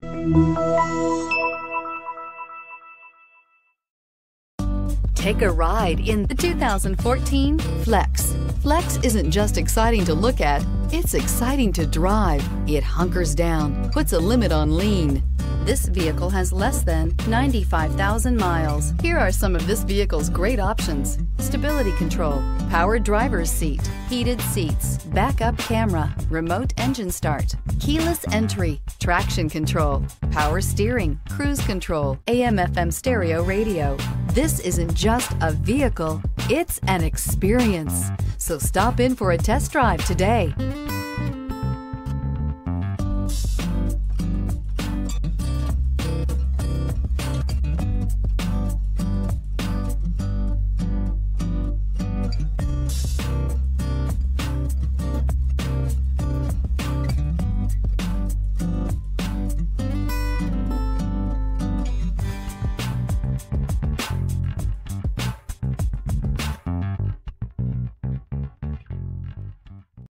Take a ride in the 2014 Flex. Flex isn't just exciting to look at, it's exciting to drive. It hunkers down, puts a limit on lean. This vehicle has less than 95,000 miles. Here are some of this vehicle's great options: stability control, power driver's seat, heated seats, backup camera, remote engine start, keyless entry, traction control, power steering, cruise control, AM/FM stereo radio. This isn't just a vehicle, it's an experience. So stop in for a test drive today.